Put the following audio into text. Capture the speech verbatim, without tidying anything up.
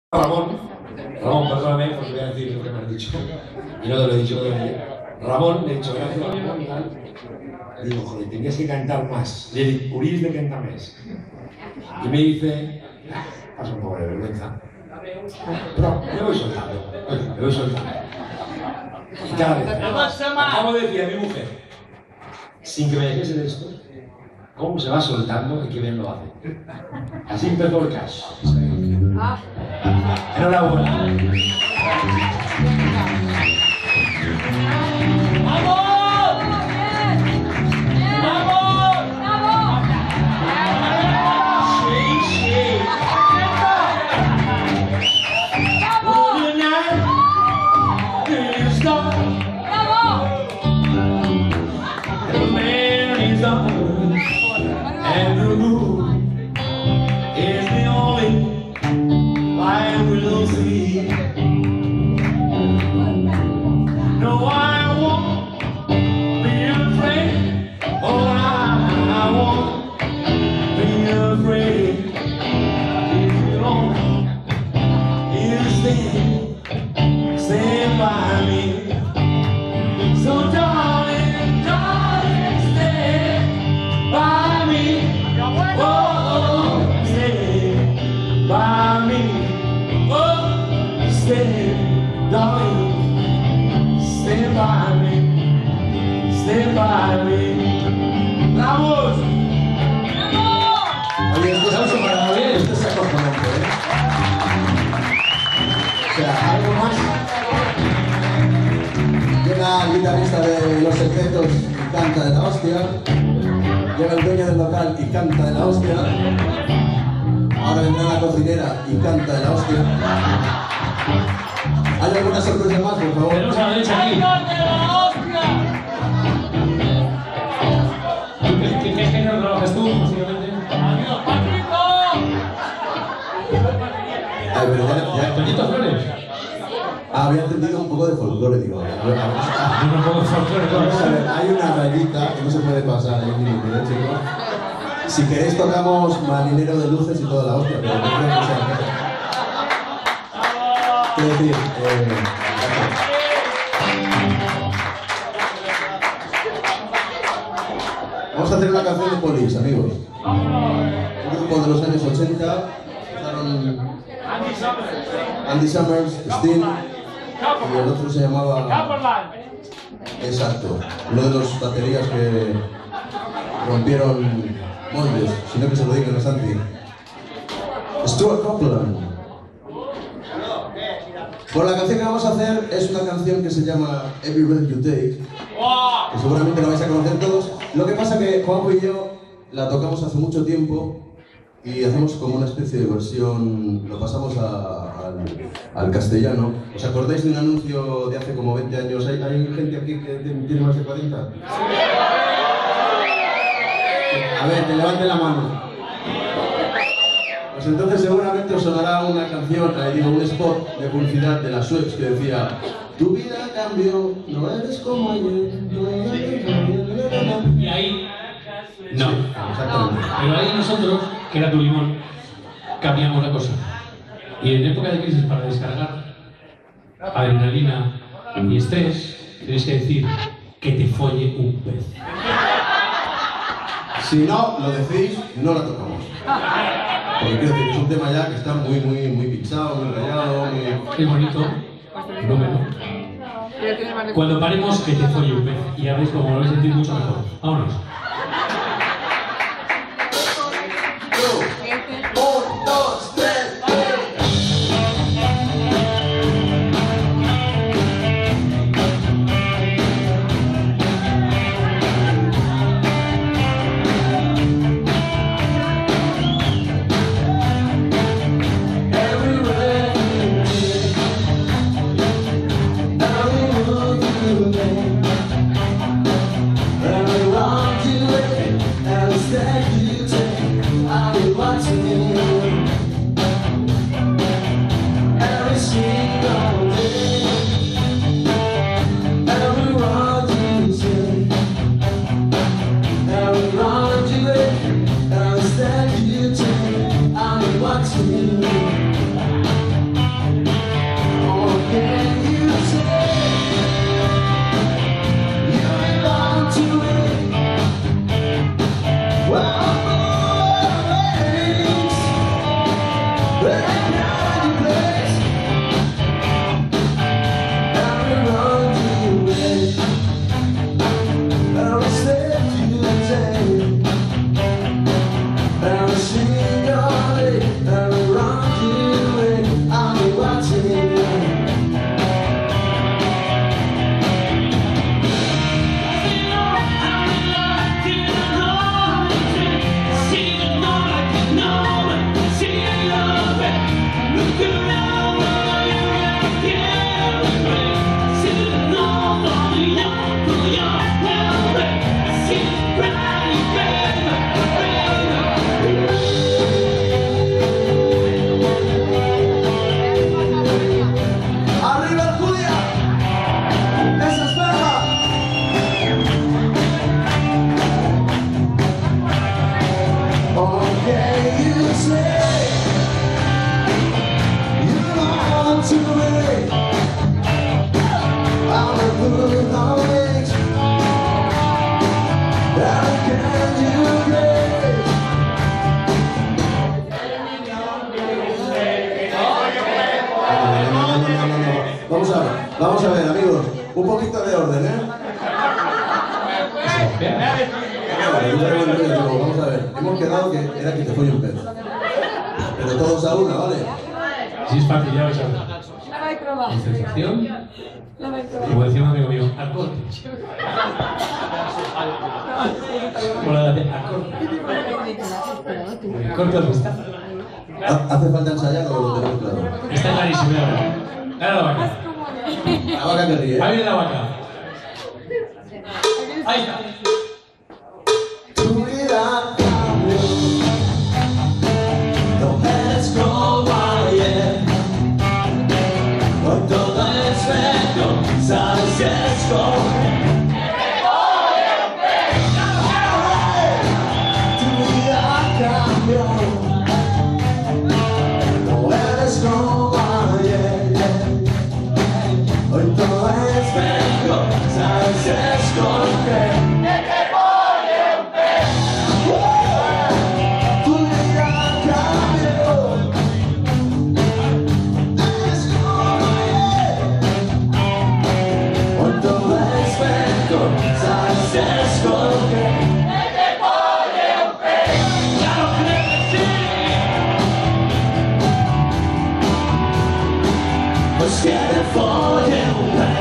Ramón, Ramón, perdóname porque voy a decir lo que me has dicho y no te lo he dicho todavía. Ramón, le he dicho gracias a Ramón y tal. Digo, joder, tenías que cantar más. Le digo, Uriz de canta más. Y me dice, pasa un poco de vergüenza. Pero me voy soltando, me voy soltando. Y cada vez, acabo de decir a mi mujer, sin que me dejese de esto, cómo se va soltando y que bien lo hace. Así empezó el cash. Enhorabuena. ¡Vamos! ¡Vamos! ¡Vamos! Sí, sí. One night, the star. The man is on, and the moon is the only I will see. No, I won't be afraid. Oh, I won't be afraid. If you don't, you stand, stand by me. So, darling, darling, stand by me. Oh, stand by me. Stand, darling, stand by me, stand by me. ¡Vamos! Oye, esto es para ver, esto es acojonante, ¿eh? O sea, algo más. Llega el guitarrista de Los Secretos y canta de la hostia. Llega el dueño del local y canta de la hostia. Ahora vendrá la cocinera y canta de la hostia. ¿Hay alguna sorpresa más, por favor? Tenemos a la derecha aquí. ¿Qué, qué género trabajas tú, básicamente? ¡Adiós, Patrico! Ay, pero ya, ya... ¿Toñito Flores? Ah, había entendido un poco de folclore, digo. Un poco de folclore. Vamos a ver, hay una rayita que no se puede pasar ahí, ¿eh, chicos? Si queréis tocamos Marinero de Luces y toda la hostia, pero no creo que sea... Quiero decir, eh... vamos a hacer una canción de Police, amigos. Un grupo de los años ochenta. Empezaron Andy Summers, Sting, y el otro se llamaba... Exacto, uno de los baterías que rompieron moldes, sino que se lo digan a Santi. Stuart Copeland. Bueno, la canción que vamos a hacer es una canción que se llama Every Breath You Take, que seguramente la vais a conocer todos. Lo que pasa que Juanjo y yo la tocamos hace mucho tiempo y hacemos como una especie de versión, lo pasamos a, al, al castellano. ¿Os acordáis de un anuncio de hace como veinte años? ¿Hay, hay gente aquí que tiene más de cuarenta? A ver, que levante la mano. Pues entonces seguramente os sonará una canción, eh, digo, un spot de publicidad de las Schweppes que decía: tu vida cambió, no eres como ayer, no eres como ayer. Y ahí, no. Exactamente. Pero ahí nosotros, que era tu limón, cambiamos la cosa. Y en época de crisis, para descargar adrenalina y estrés, tenéis que decir que te folle un pez. Si no lo decís, no la tocamos. Porque quiero decir, es un tema ya que está muy, muy, muy pinchado, muy rayado, muy... Qué bonito número. Cuando paremos, que te folle un pez. Y ya veis cómo lo vais a sentir mucho mejor. Vámonos. Un, dos, tres. Every move you make, every want to Vamos a ver, vamos a ver, amigos. Un poquito de orden, ¿eh? Vamos a ver, hemos quedado que era que te folle un pez. Pero todos a una, ¿vale? Si es fácil, ya vais a ver. La vais a probar. Concentración. La vais a probar. Como decía un amigo mío, al corte. Hola, al corte. El corte dónde está. ¿Hace falta ensayar o lo tenemos claro? Está clarísimo, ya verás. Dale a la vaca. La vaca que ríe. Ahí viene la vaca. Ahí está. Tu vida cambió. No eres como ayer. Hoy todo es bello, sabes que escoger. Tu vida cambió. No eres como ayer. Hoy todo es bello, sabes que escoger. Tu vida cambió. Eres como ayer. Hoy todo es bello, sabes que escoger. Pues que te folle un pez.